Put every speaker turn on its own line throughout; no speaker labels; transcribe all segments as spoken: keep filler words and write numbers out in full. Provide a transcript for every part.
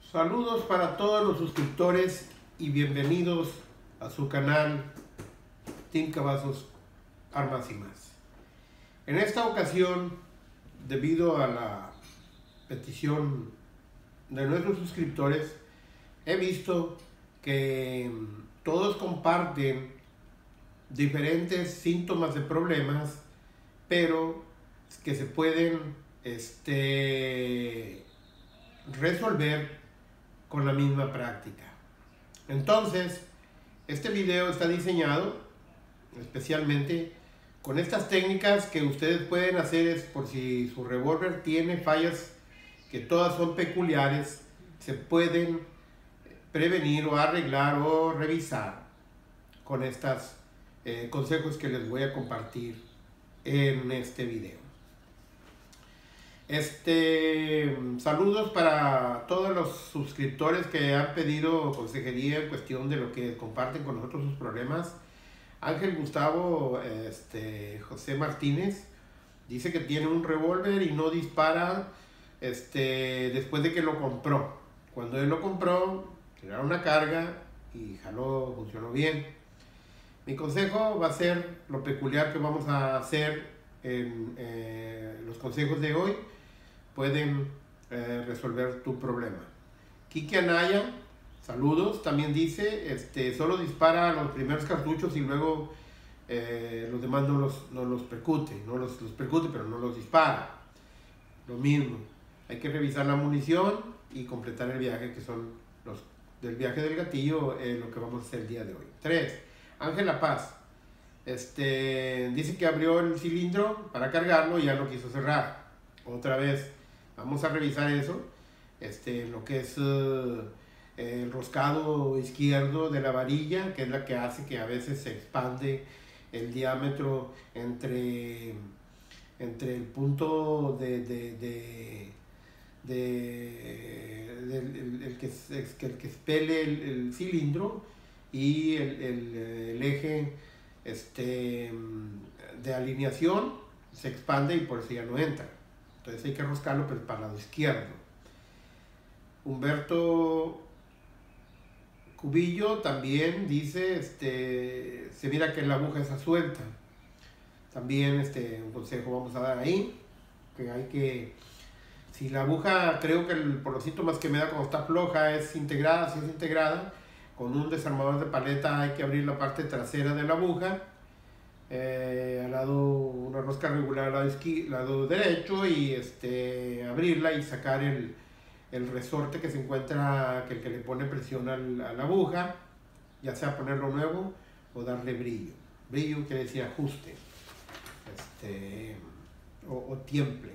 Saludos para todos los suscriptores y bienvenidos a su canal Team Cavazos Armas y Más. En esta ocasión, debido a la petición de nuestros suscriptores, he visto que todos comparten diferentes síntomas de problemas, pero que se pueden este, resolver con la misma práctica. Entonces, este video está diseñado especialmente con estas técnicas que ustedes pueden hacer es por si su revólver tiene fallas que todas son peculiares, se pueden prevenir o arreglar o revisar con estos eh, consejos que les voy a compartir en este video. Este, saludos para todos los suscriptores que han pedido consejería en cuestión de lo que comparten con nosotros sus problemas. Ángel Gustavo este, José Martínez dice que tiene un revólver y no dispara este, después de que lo compró. Cuando él lo compró, era una carga y jaló, funcionó bien. Mi consejo va a ser lo peculiar que vamos a hacer en eh, los consejos de hoy. Pueden eh, resolver tu problema. Kiki Anaya, saludos, también dice, este, solo dispara los primeros cartuchos y luego eh, los demás no los, no los percute, no los, los percute, pero no los dispara. Lo mismo, hay que revisar la munición y completar el viaje, que son los del viaje del gatillo, eh, lo que vamos a hacer el día de hoy. tres. Ángela Paz, este, dice que abrió el cilindro para cargarlo y ya lo quiso cerrar. Otra vez. Vamos a revisar eso, este, lo que es uh, el roscado izquierdo de la varilla, que es la que hace que a veces se expande el diámetro entre, entre el punto de, de, de, de, de el, el, que, el que expele el, el cilindro y el, el, el eje este, de alineación se expande y por eso ya no entra. Entonces hay que roscarlo, pero para el lado izquierdo. Humberto Cubillo también dice, este, se mira que la aguja está suelta. También este, un consejo vamos a dar ahí, que hay que, si la aguja, creo que el, por los síntomas que me da cuando está floja, es integrada, si es integrada, con un desarmador de paleta hay que abrir la parte trasera de la aguja, Eh, al lado, una rosca regular al lado, izquierdo, lado derecho y este, abrirla y sacar el, el resorte que se encuentra, que el que le pone presión al, a la aguja, ya sea ponerlo nuevo o darle brillo. Brillo quiere decir ajuste este, o, o tiemple.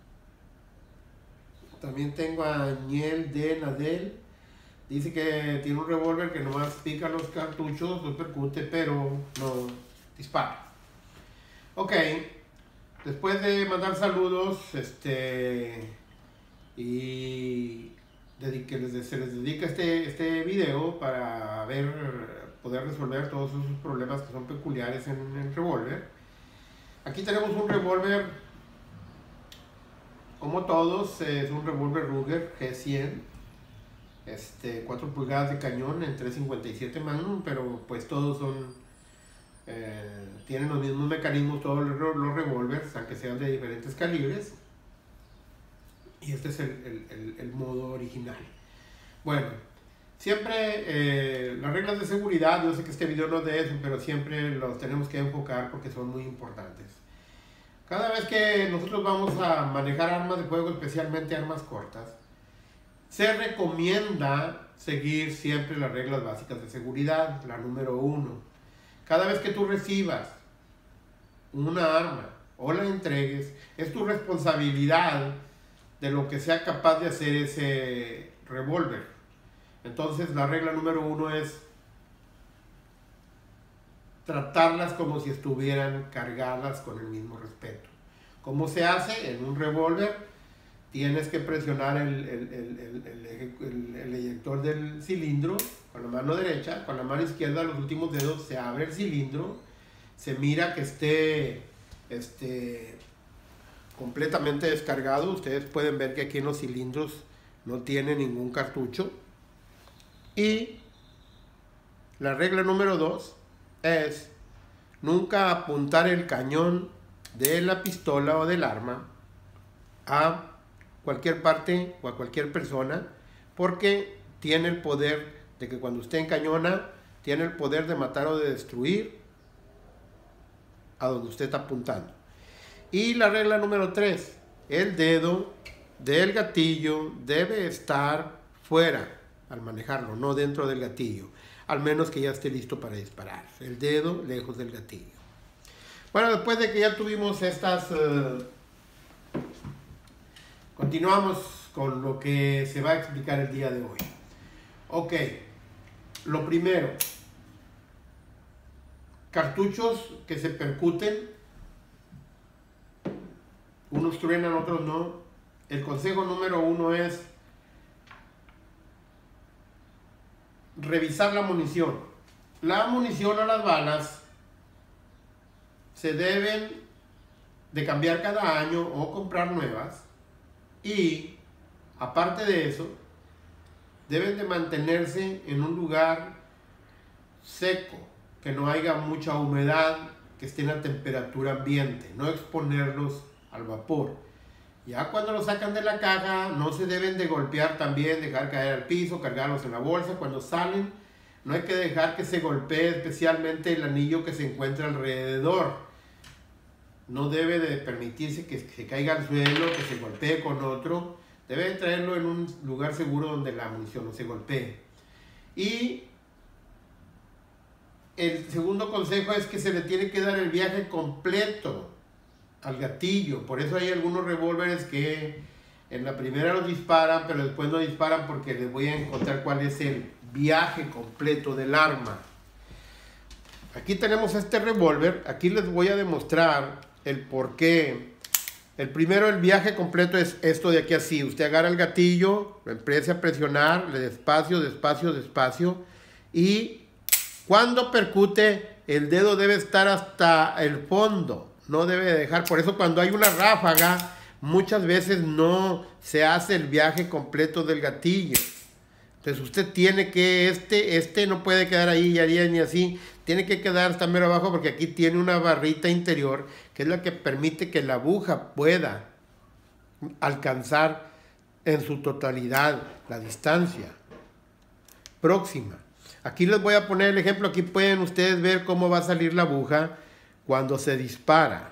También tengo a Daniel de Nadel, dice que tiene un revólver que nomás pica los cartuchos, no percute, pero no dispara. Ok, después de mandar saludos este, y que les, se les dedica este, este video para ver, poder resolver todos esos problemas que son peculiares en el revólver. Aquí tenemos un revólver, como todos, es un revólver Ruger G cien, este, cuatro pulgadas de cañón en tres cincuenta y siete Magnum, pero pues todos son Eh, tienen los mismos mecanismos todos los, los revólveres, aunque sean de diferentes calibres, y este es el, el, el, el modo original. Bueno, siempre eh, las reglas de seguridad, yo sé que este video no es de eso, pero siempre los tenemos que enfocar porque son muy importantes. Cada vez que nosotros vamos a manejar armas de fuego, especialmente armas cortas, se recomienda seguir siempre las reglas básicas de seguridad. La número uno: cada vez que tú recibas una arma o la entregues, es tu responsabilidad de lo que sea capaz de hacer ese revólver. Entonces la regla número uno es tratarlas como si estuvieran cargadas con el mismo respeto. ¿Cómo se hace? En un revólver tienes que presionar el, el, el, el, el, el eyector del cilindro con la mano derecha, con la mano izquierda, los últimos dedos, se abre el cilindro, se mira que esté este, completamente descargado. Ustedes pueden ver que aquí en los cilindros no tiene ningún cartucho. Y la regla número dos es nunca apuntar el cañón de la pistola o del arma a cualquier parte o a cualquier persona, porque tiene el poder de que cuando usted encañona, tiene el poder de matar o de destruir a donde usted está apuntando. Y la regla número tres, el dedo del gatillo debe estar fuera al manejarlo, no dentro del gatillo, al menos que ya esté listo para disparar. El dedo lejos del gatillo. Bueno, después de que ya tuvimos estas... Uh, continuamos con lo que se va a explicar el día de hoy. Ok, lo primero, cartuchos que se percuten, unos truenan, otros no. El consejo número uno es revisar la munición. La munición o las balas se deben de cambiar cada año o comprar nuevas, y aparte de eso deben de mantenerse en un lugar seco, que no haya mucha humedad, que estén a temperatura ambiente, no exponerlos al vapor. Ya cuando los sacan de la caja no se deben de golpear también, dejar caer al piso, cargarlos en la bolsa. Cuando salen no hay que dejar que se golpee especialmente el anillo que se encuentra alrededor. No debe de permitirse que se caiga al suelo, que se golpee con otro. Debe de traerlo en un lugar seguro donde la munición no se golpee. Y el segundo consejo es que se le tiene que dar el viaje completo al gatillo. Por eso hay algunos revólveres que en la primera los disparan, pero después no disparan, porque les voy a encontrar cuál es el viaje completo del arma. Aquí tenemos este revólver. Aquí les voy a demostrar el por qué. El primero, el viaje completo, es esto de aquí así. Usted agarra el gatillo, lo empieza a presionar, le despacio, despacio, despacio, y cuando percute, el dedo debe estar hasta el fondo. No debe dejar. Por eso cuando hay una ráfaga, muchas veces no se hace el viaje completo del gatillo. Entonces usted tiene que, este, este no puede quedar ahí ya ni así. Tiene que quedar hasta mero abajo, porque aquí tiene una barrita interior que es la que permite que la aguja pueda alcanzar en su totalidad la distancia próxima. Aquí les voy a poner el ejemplo. Aquí pueden ustedes ver cómo va a salir la aguja cuando se dispara.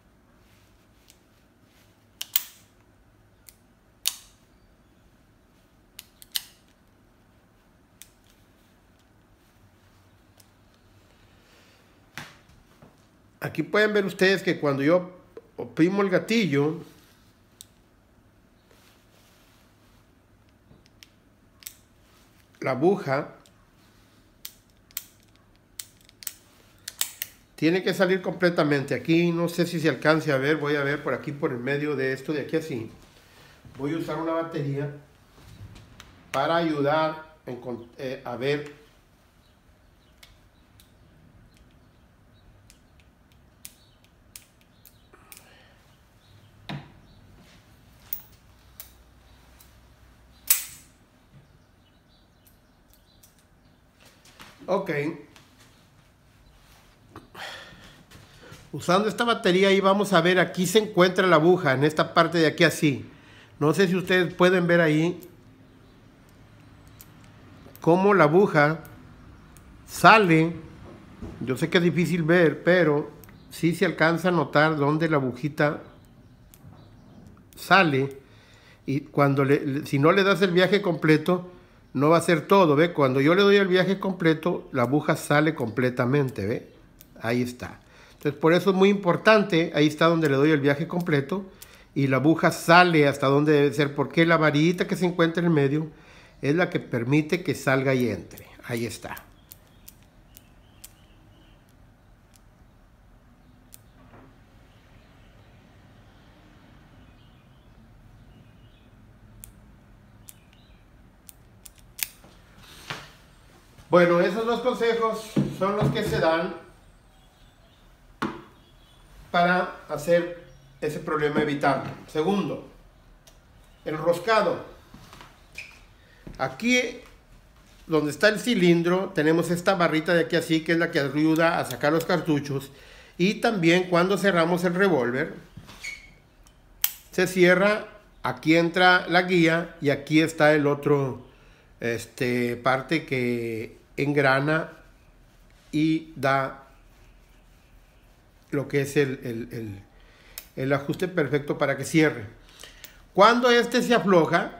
Aquí pueden ver ustedes que cuando yo oprimo el gatillo, la aguja tiene que salir completamente. Aquí no sé si se alcance a ver, voy a ver por aquí, por el medio de esto de aquí así. Voy a usar una batería para ayudar a ver. Ok. Usando esta batería, ahí vamos a ver, aquí se encuentra la aguja, en esta parte de aquí así. No sé si ustedes pueden ver ahí cómo la aguja sale. Yo sé que es difícil ver, pero sí se alcanza a notar dónde la agujita sale. Y cuando le, si no le das el viaje completo, no va a ser todo, ¿ve? Cuando yo le doy el viaje completo, la aguja sale completamente, ¿ve? Ahí está. Entonces, por eso es muy importante, ahí está donde le doy el viaje completo, y la aguja sale hasta donde debe ser, porque la varillita que se encuentra en el medio es la que permite que salga y entre. Ahí está. Bueno, esos dos consejos son los que se dan para hacer ese problema, evitarlo. Segundo, el roscado. Aquí donde está el cilindro tenemos esta barrita de aquí así, que es la que ayuda a sacar los cartuchos. Y también cuando cerramos el revólver, se cierra, aquí entra la guía y aquí está el otro este, parte que engrana y da lo que es el, el, el, el ajuste perfecto para que cierre. Cuando este se afloja,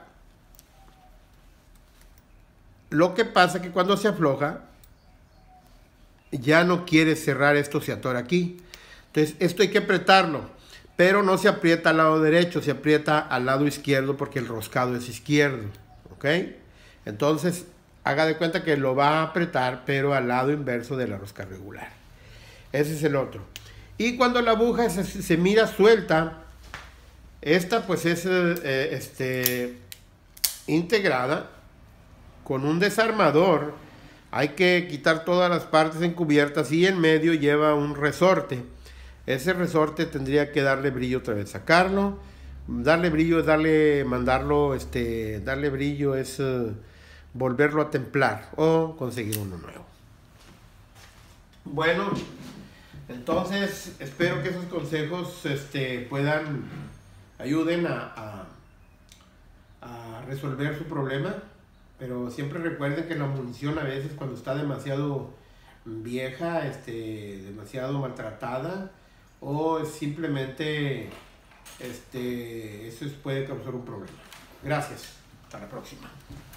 lo que pasa es que cuando se afloja, ya no quiere cerrar, esto se atora aquí. Entonces esto hay que apretarlo, pero no se aprieta al lado derecho, se aprieta al lado izquierdo porque el roscado es izquierdo, ¿ok? Entonces haga de cuenta que lo va a apretar, pero al lado inverso de la rosca regular. Ese es el otro. Y cuando la aguja se, se mira suelta, esta pues es eh, este, integrada con un desarmador. Hay que quitar todas las partes encubiertas y en medio lleva un resorte. Ese resorte tendría que darle brillo otra vez, sacarlo. Darle brillo es darle, mandarlo, este, darle brillo es uh, volverlo a templar o conseguir uno nuevo. Bueno, entonces espero que esos consejos este, puedan, ayuden a, a, a resolver su problema. Pero siempre recuerden que la munición a veces cuando está demasiado vieja, este, demasiado maltratada, o simplemente este, eso puede causar un problema. Gracias. Hasta la próxima.